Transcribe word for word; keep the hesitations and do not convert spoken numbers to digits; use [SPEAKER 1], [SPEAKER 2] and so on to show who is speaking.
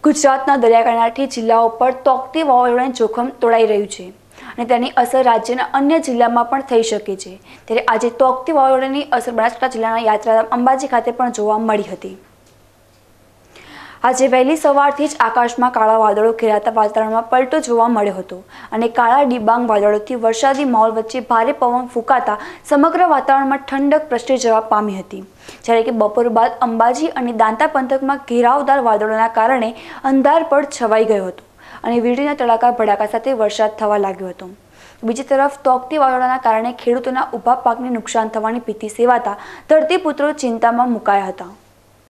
[SPEAKER 1] ગુજરાતના દરિયાકાંઠાથી જિલ્લાઓ પર તોકતી વાવાઝોડાનું જોખમ તોળાઈ રહ્યું છે અને તેની અસર રાજ્યના અન્ય જિલ્લામાં પણ થઈ શકે છે। ત્યારે આજે તોકતી વાવાઝોડાની અસર બનાસકાંઠા જિલ્લાના યાત્રાધામ અંબાજી ખાતે પણ જોવા મળી હતી। આજે વહેલી સવારથી જ આકાશમાં કાળા વાદળો ઘેરાતા વાતાવરણમાં પલટો જોવા મળ્યો હતો અને કાળા ડિબાંગ વાદળોથી વરસાદી માહોલ વચ્ચે ભારે પવન ફૂંકાતા સમગ્ર વાતાવરણમાં ઠંડક પ્રસરી જવા પામી હતી। જ્યારે કે બપોર બાદ અંબાજી અને દાંતા પંથકમાં ઘેરાવદાર વાદળોના કારણે અંધારપટ છવાઈ ગયો હતો અને વીજળીના તડાકા ભડાકા સાથે વરસાદ થવા લાગ્યો હતો। બીજી તરફ તોકતી વાદળોના કારણે ખેડૂતોના ઊભા પાકને નુકસાન થવાની ભીતિ સેવાતા ધરતીપુત્રો ચિંતામાં મુકાયા હતા।